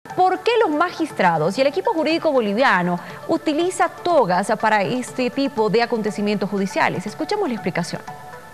¿Por qué los magistrados y el equipo jurídico boliviano utiliza togas para este tipo de acontecimientos judiciales? Escuchemos la explicación.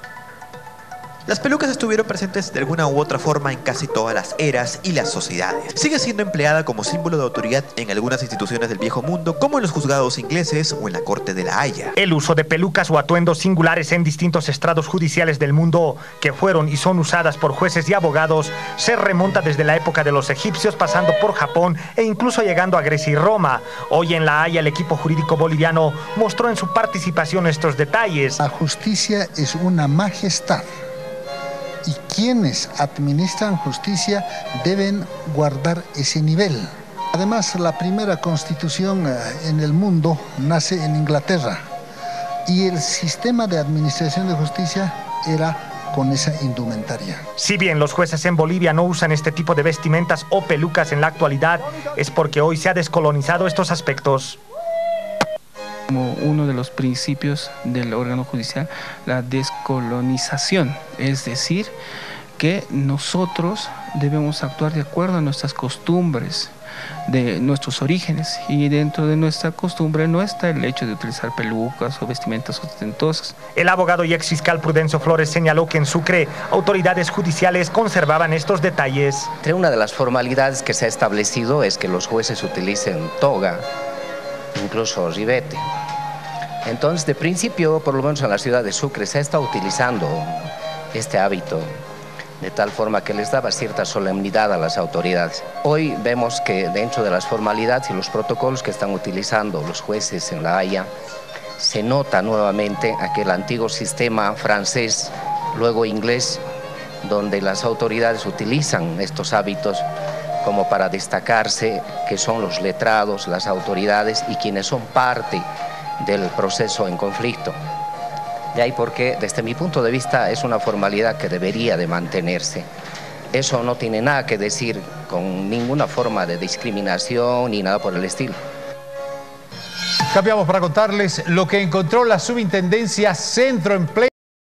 Las pelucas estuvieron presentes de alguna u otra forma en casi todas las eras y las sociedades. Sigue siendo empleada como símbolo de autoridad en algunas instituciones del viejo mundo, como en los juzgados ingleses o en la Corte de La Haya. El uso de pelucas o atuendos singulares en distintos estrados judiciales del mundo, que fueron y son usadas por jueces y abogados, se remonta desde la época de los egipcios, pasando por Japón e incluso llegando a Grecia y Roma. Hoy en La Haya, el equipo jurídico boliviano mostró en su participación estos detalles. La justicia es una majestad. Y quienes administran justicia deben guardar ese nivel. Además, la primera constitución en el mundo nace en Inglaterra y el sistema de administración de justicia era con esa indumentaria. Si bien los jueces en Bolivia no usan este tipo de vestimentas o pelucas en la actualidad, es porque hoy se ha descolonizado estos aspectos. Como uno de los principios del órgano judicial, la descolonización, es decir, que nosotros debemos actuar de acuerdo a nuestras costumbres, de nuestros orígenes, y dentro de nuestra costumbre no está el hecho de utilizar pelucas o vestimentas ostentosas. El abogado y exfiscal Prudencio Flores señaló que en Sucre autoridades judiciales conservaban estos detalles. Entre una de las formalidades que se ha establecido es que los jueces utilicen toga, incluso ribete. Entonces, de principio, por lo menos en la ciudad de Sucre, se está utilizando este hábito de tal forma que les daba cierta solemnidad a las autoridades. Hoy vemos que dentro de las formalidades y los protocolos que están utilizando los jueces en La Haya, se nota nuevamente aquel antiguo sistema francés, luego inglés, donde las autoridades utilizan estos hábitos como para destacarse, que son los letrados, las autoridades y quienes son parte del proceso en conflicto. De ahí porque, desde mi punto de vista, es una formalidad que debería de mantenerse. Eso no tiene nada que decir con ninguna forma de discriminación ni nada por el estilo. Cambiamos para contarles lo que encontró la Subintendencia Centro Empleo.